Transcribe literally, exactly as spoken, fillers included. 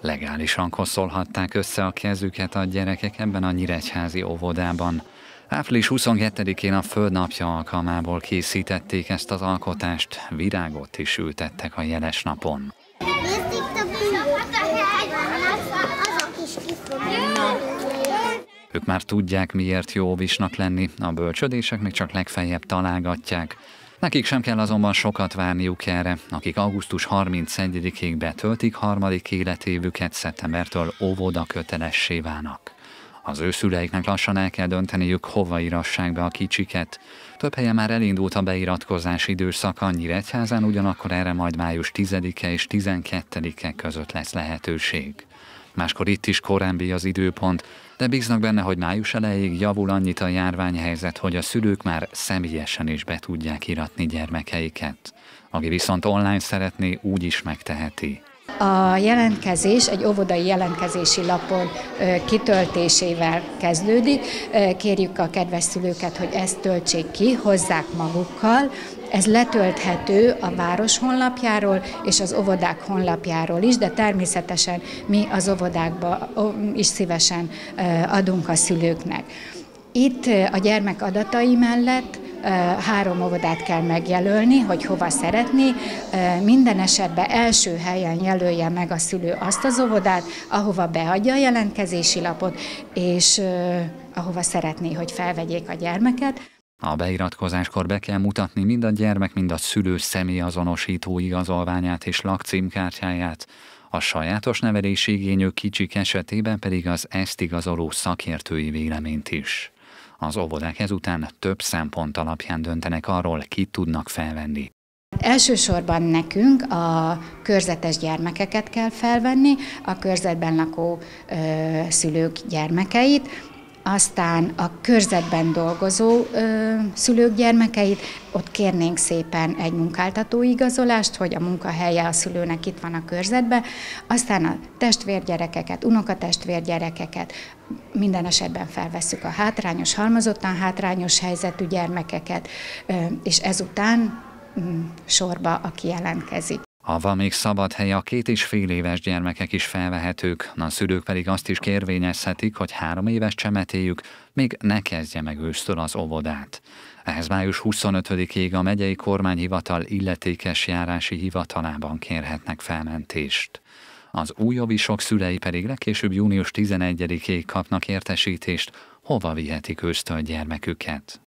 Legálisan koszolhatták össze a kezüket a gyerekek ebben a nyíregyházi óvodában. április huszonkettedikén a Földnapja alkalmából készítették ezt az alkotást, virágot is ültettek a jeles napon. Ők már tudják, miért jó óvisnak lenni, a bölcsödések még csak legfeljebb találgatják. Nekik sem kell azonban sokat várniuk erre, akik augusztus harmincegyedikéig betöltik harmadik életévüket, szeptembertől óvoda kötelessé válnak. Az ő szüleiknek lassan el kell dönteniük, hova írassák be a kicsiket. Több helyen már elindult a beiratkozás időszaka, Nyíregyházán ugyanakkor erre majd május tizedike és tizenkettedike között lesz lehetőség. Máskor itt is korábbi az időpont, de bíznak benne, hogy május elejéig javul annyit a járványhelyzet, hogy a szülők már személyesen is be tudják iratni gyermekeiket. Aki viszont online szeretné, úgy is megteheti. A jelentkezés egy óvodai jelentkezési lapon kitöltésével kezdődik. Kérjük a kedves szülőket, hogy ezt töltsék ki, hozzák magukkal. Ez letölthető a város honlapjáról és az óvodák honlapjáról is, de természetesen mi az óvodákba is szívesen adunk a szülőknek. Itt a gyermek adatai mellett három óvodát kell megjelölni, hogy hova szeretné. Minden esetben első helyen jelölje meg a szülő azt az óvodát, ahova beadja a jelentkezési lapot, és ahova szeretné, hogy felvegyék a gyermeket. A beiratkozáskor be kell mutatni mind a gyermek, mind a szülő személyazonosító igazolványát és lakcímkártyáját. A sajátos nevelési igényű kicsik esetében pedig az ezt igazoló szakértői véleményt is. Az óvodák ezután több szempont alapján döntenek arról, kit tudnak felvenni. Elsősorban nekünk a körzetes gyermekeket kell felvenni, a körzetben lakó ö, szülők gyermekeit, aztán a körzetben dolgozó ö, szülők gyermekeit, ott kérnénk szépen egy munkáltatói igazolást, hogy a munkahelye a szülőnek itt van a körzetben, aztán a testvérgyerekeket, unokatestvérgyerekeket, minden esetben felvesszük a hátrányos, halmozottan hátrányos helyzetű gyermekeket, ö, és ezután mm, sorba, aki jelentkezik. Ha van még szabad hely, a két és fél éves gyermekek is felvehetők, a szülők pedig azt is kérvényezhetik, hogy három éves csemetéjük még ne kezdje meg ősztől az óvodát. Ehhez május huszonötödikéig a megyei kormányhivatal illetékes járási hivatalában kérhetnek felmentést. Az új óvisok szülei pedig legkésőbb június tizenegyedikéig kapnak értesítést, hova vihetik ősztől gyermeküket.